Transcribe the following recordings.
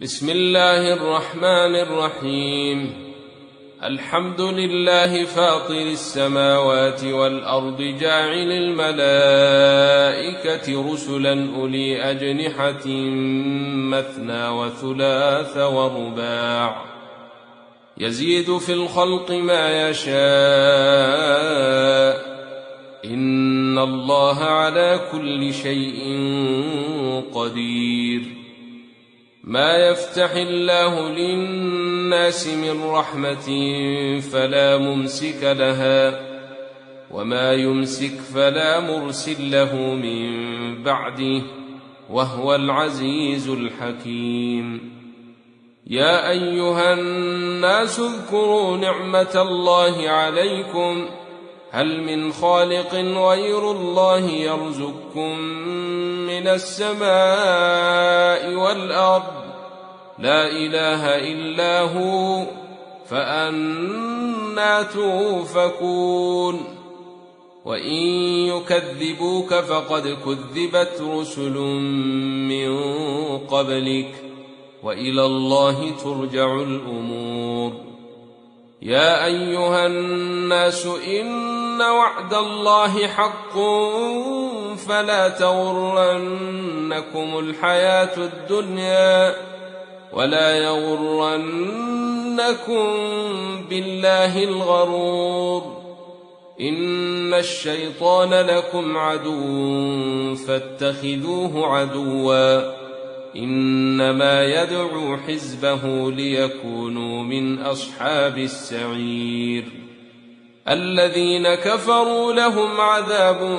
بسم الله الرحمن الرحيم. الحمد لله فاطر السماوات والأرض جاعل الملائكة رسلا أولي أجنحة مثنى وثلاث ورباع يزيد في الخلق ما يشاء إن الله على كل شيء قدير. ما يفتح الله للناس من رحمة فلا ممسك لها وما يمسك فلا مرسل له من بعده وهو العزيز الحكيم. يا أيها الناس اذكروا نعمة الله عليكم هل من خالق غير الله يرزقكم من السماء والأرض لا إله إلا هو فأنى تؤفكون. وإن يكذبوك فقد كذبت رسل من قبلك وإلى الله ترجع الأمور. يا أيها الناس إن وعد الله حق فلا تغرنكم الحياة الدنيا ولا يغرنكم بالله الغرور. إن الشيطان لكم عدو فاتخذوه عدوا إنما يدعو حزبه ليكونوا من أصحاب السعير. الذين كفروا لهم عذاب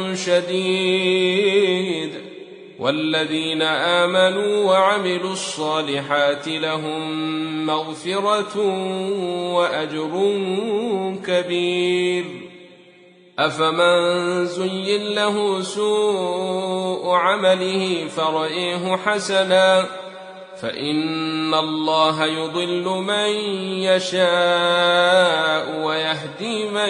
شديد والذين آمنوا وعملوا الصالحات لهم مغفرة وأجر كبير. أفمن زين له سوء عمله فرأيه حسنا فإن الله يضل من يشاء ويهدي من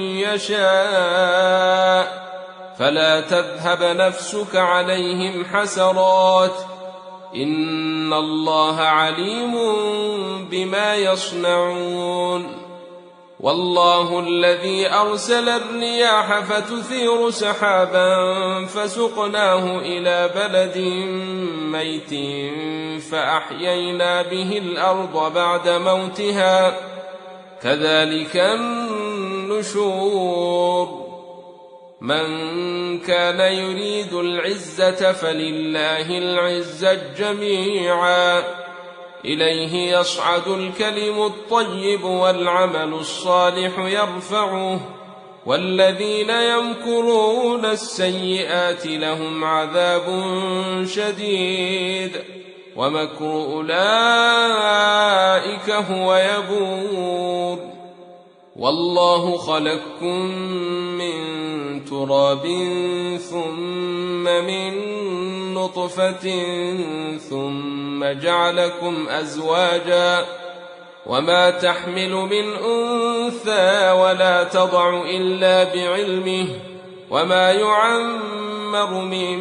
يشاء فلا تذهب نفسك عليهم حسرات إن الله عليم بما يصنعون. والله الذي أرسل الرياح فتثير سحابا فسقناه إلى بلد ميت فأحيينا به الأرض بعد موتها كذلك النشور. من كان يريد العزة فلله العزة جميعا إليه يصعد الكلم الطيب والعمل الصالح يرفعه والذين يمكرون السيئات لهم عذاب شديد ومكر أولئك هو يبور. والله خلقكم من تراب ثم من نطفة ثم جعلكم أزواجا وما تحمل من أنثى ولا تضع إلا بعلمه وما يعمر من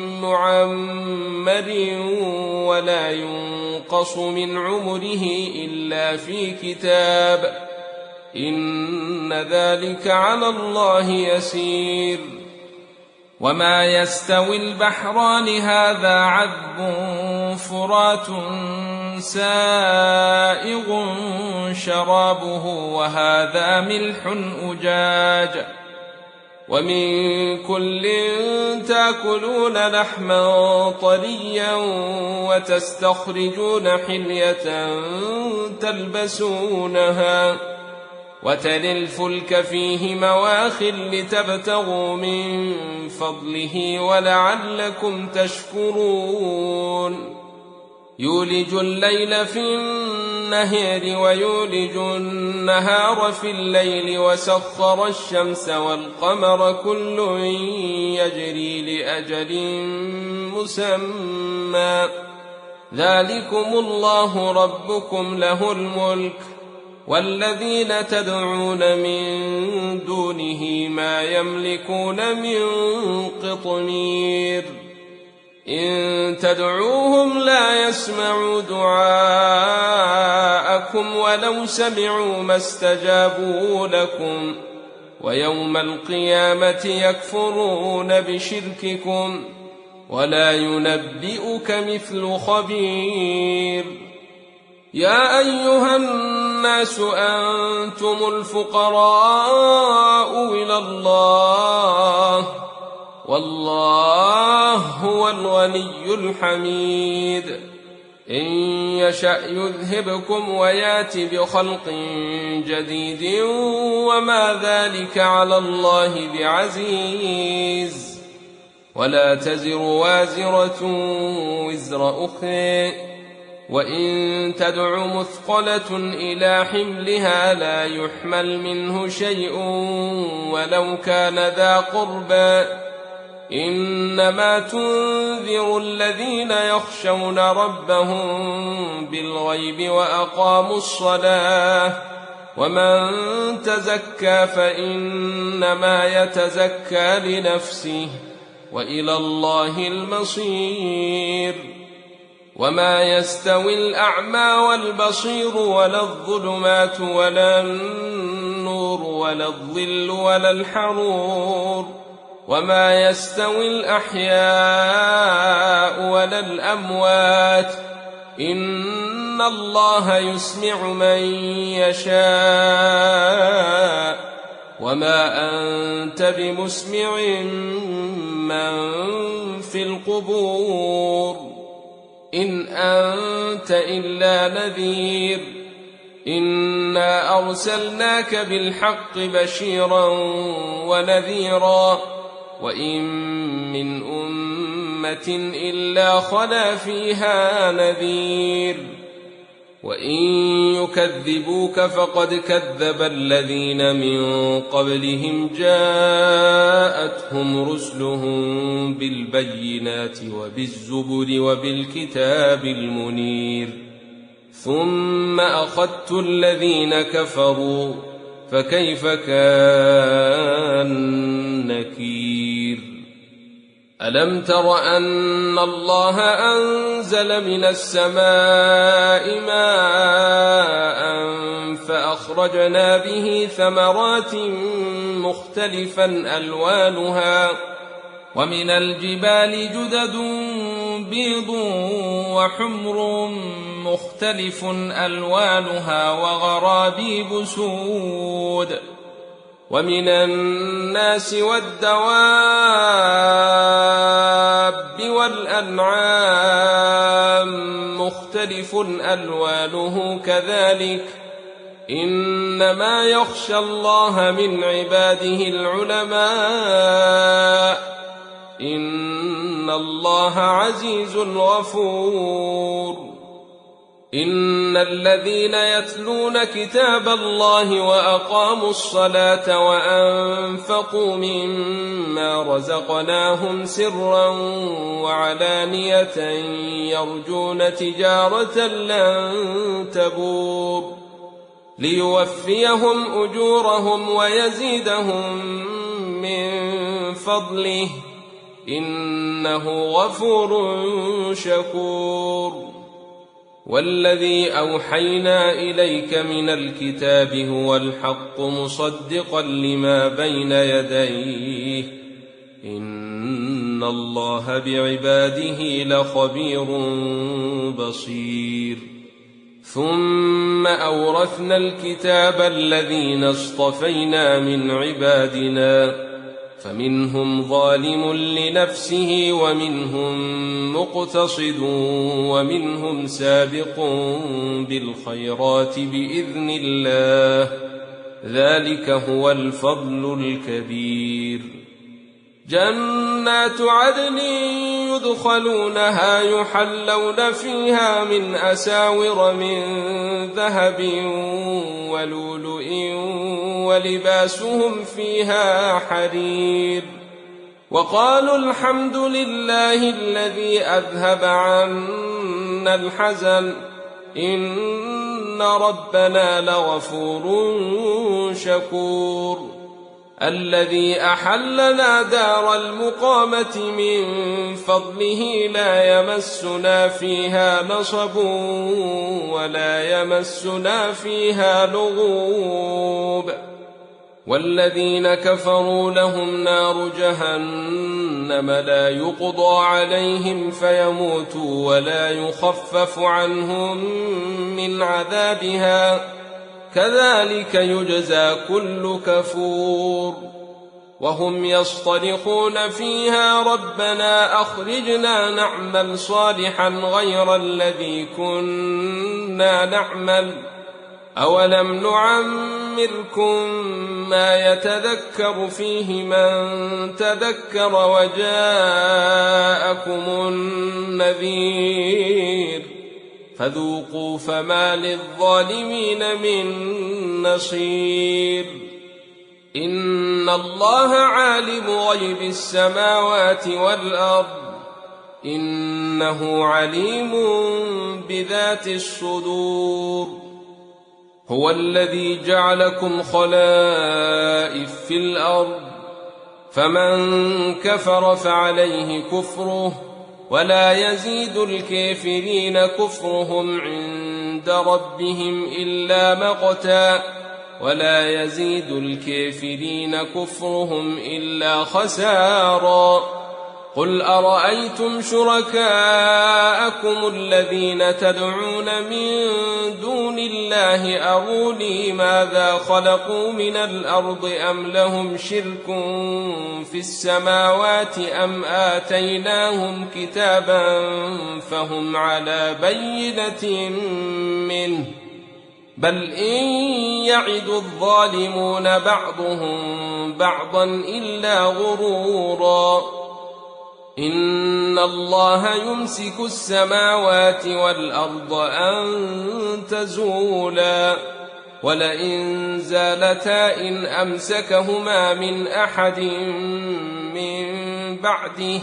معمر ولا ينقص من عمره إلا في كتاب إن ذلك على الله يسير. وما يستوي البحران هذا عذب فرات سائغ شرابه وهذا ملح أجاج ومن كل تأكلون لحما طريا وتستخرجون حلية تلبسونها وترى الفلك فيه مواخر لتبتغوا من فضله ولعلكم تشكرون. يولج الليل في النهار ويولج النهار في الليل وسخر الشمس والقمر كل يجري لأجل مسمى ذلكم الله ربكم له الملك والذين تدعون من دونه ما يملكون من قطمير. إن تدعوهم لا يسمعوا دعاءكم ولو سمعوا ما استجابوا لكم ويوم القيامة يكفرون بشرككم ولا ينبئك مثل خبير. يا أيها الناس أنتم الفقراء إلى الله والله هو الغني الحميد. إن يشأ يذهبكم ويات بخلق جديد وما ذلك على الله بعزيز. ولا تزر وازرة وزر أخرى وإن تدع مثقلة إلى حملها لا يحمل منه شيء ولو كان ذا قربى إنما تنذر الذين يخشون ربهم بالغيب وأقاموا الصلاة ومن تزكى فإنما يتزكى لنفسه وإلى الله المصير. وما يستوي الأعمى والبصير ولا الظلمات ولا النور ولا الظل ولا الحرور وما يستوي الأحياء ولا الأموات إن الله يسمع من يشاء وما أنت بمسمع من في القبور إن أنت إلا نذير. إنا أرسلناك بالحق بشيرا ونذيرا وإن من أمة إلا خلا فيها نذير. وإن يكذبوك فقد كذب الذين من قبلهم جاءتهم رسلهم بالبينات وبالزبر وبالكتاب المنير ثم أخذت الذين كفروا فكيف كان نكير. ألم تر أن الله أنزل من السماء ماء فأخرجنا به ثمرات مختلفا ألوانها ومن الجبال جدد بيض وحمر مختلف ألوانها وغرابيب سود ومن الناس والدواب والأنعام مختلف ألوانه كذلك إنما يخشى الله من عباده العلماء إن الله عزيز غفور. إن الذين يتلون كتاب الله وأقاموا الصلاة وأنفقوا مما رزقناهم سرا وعلانية يرجون تجارة لن تبور ليوفيهم أجورهم ويزيدهم من فضله إنه غفور شكور. والذي أوحينا إليك من الكتاب هو الحق مصدقا لما بين يديه إن الله بعباده لخبير بصير. ثم أورثنا الكتاب الذين اصطفينا من عبادنا فمنهم ظالم لنفسه ومنهم مقتصد ومنهم سابق بالخيرات بإذن الله ذلك هو الفضل الكبير. جنات عدن يدخلونها يحلون فيها من أساور من ذهب ولؤلؤ ولباسهم فيها حرير وقالوا الحمد لله الذي أذهب عنا الحزن إن ربنا لغفور شكور. الذي أحلنا دار المقامة من فضله لا يمسنا فيها نصب ولا يمسنا فيها لغوب والذين كفروا لهم نار جهنم لا يقضى عليهم فيموتوا ولا يخفف عنهم من عذابها كذلك يجزى كل كفور وهم يصطرخون فيها ربنا أخرجنا نعمل صالحا غير الذي كنا نعمل أولم نعمركم ما يتذكر فيه من تذكر وجاءكم النذير فذوقوا فما للظالمين من نصير إن الله عالم غيب السماوات والأرض إنه عليم بذات الصدور هو الذي جعلكم خلائف في الأرض فمن كفر فعليه كفره ولا يزيد الكافرين كفرهم عند ربهم إلا مقتا ولا يزيد الكافرين كفرهم إلا خسارا قل أرأيتم شركاءكم الذين تدعون من دون الله أروني ماذا خلقوا من الأرض أم لهم شرك في السماوات أم آتيناهم كتابا فهم على بينة منه بل إن يعد الظالمون بعضهم بعضا إلا غرورا إن الله يمسك السماوات والأرض أن تزولا ولئن زالتا إن أمسكهما من أحد من بعده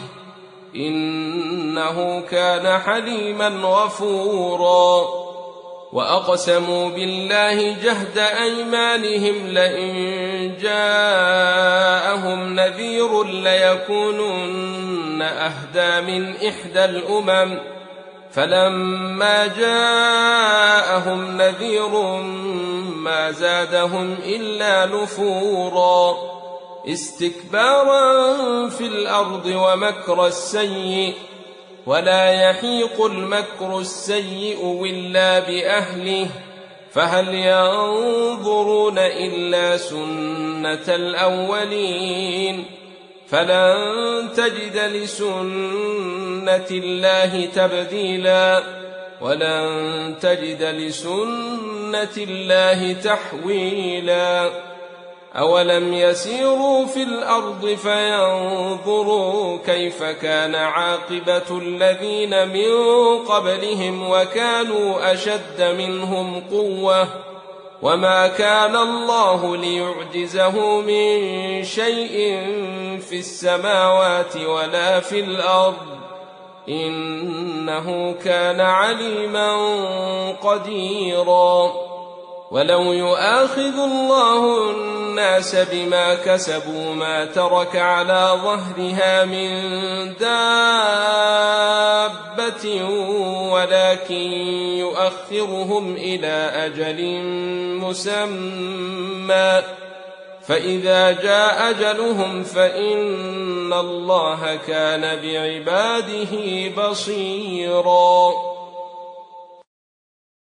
إنه كان حليما غفورا وأقسموا بالله جهد أيمانهم لئن جاءهم نذير ليكونن أهدى من إحدى الأمم فلما جاءهم نذير ما زادهم إلا نفورا استكبارا في الأرض ومكر السيء ولا يحيق المكر السيء إلا بأهله فهل ينظرون إلا سنة الأولين فلن تجد لسنة الله تبديلا ولن تجد لسنة الله تحويلا أولم يسيروا في الأرض فينظروا كيف كان عاقبة الذين من قبلهم وكانوا أشد منهم قوة وما كان الله ليعجزه من شيء في السماوات ولا في الأرض إنه كان عليما قديرا ولو يؤاخذ الله الناس بما كسبوا ما ترك على ظهرها من دابة ولكن يؤخرهم إلى أجل مسمى فإذا جاء أجلهم فإن الله كان بعباده بصيرا